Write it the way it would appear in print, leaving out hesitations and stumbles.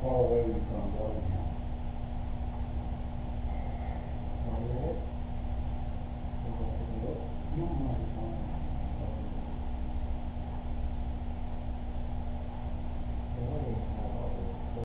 far away from Bellingham. Vale, a ver. Tengo que hacerlo. No, no,